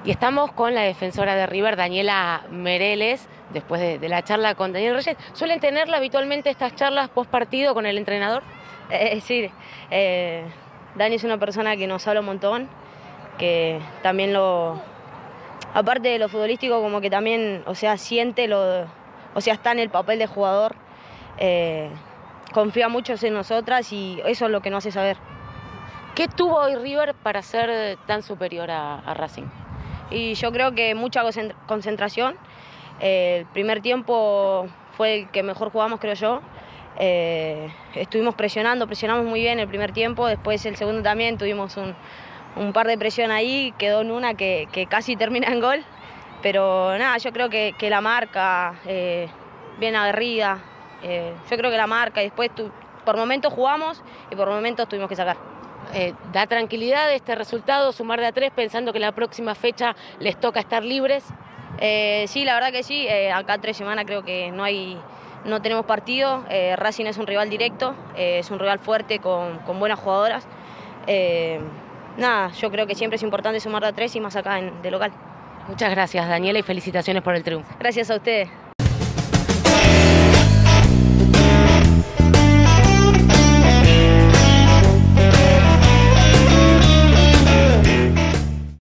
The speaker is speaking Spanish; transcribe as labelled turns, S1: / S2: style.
S1: Y estamos con la defensora de River, Daniela Mereles, después de la charla con Daniel Reyes. ¿Suelen tenerla habitualmente estas charlas post partido con el entrenador?
S2: Sí, eh, Dani es una persona que nos habla un montón, que también aparte de lo futbolístico, como que también, o sea, está en el papel de jugador, eh, confía mucho en nosotras y eso es lo que nos hace saber.
S1: ¿Qué tuvo hoy River para ser tan superior a Racing?
S2: Y yo creo que mucha concentración. El primer tiempo fue el que mejor jugamos, creo yo. Estuvimos presionamos muy bien el primer tiempo, después el segundo también tuvimos un par de presión ahí, quedó en una que casi termina en gol, pero nada, yo creo que la marca, bien aguerrida, yo creo que la marca, y después por momentos jugamos y por momentos tuvimos que sacar.
S1: ¿Da tranquilidad este resultado, sumar de a 3, pensando que la próxima fecha les toca estar libres?
S2: Sí, la verdad que sí, acá 3 semanas creo que no tenemos partido. Racing es un rival directo, es un rival fuerte con buenas jugadoras. Nada, yo creo que siempre es importante sumar de a 3 y más acá de local.
S1: Muchas gracias, Daniela, y felicitaciones por el triunfo.
S2: Gracias a ustedes.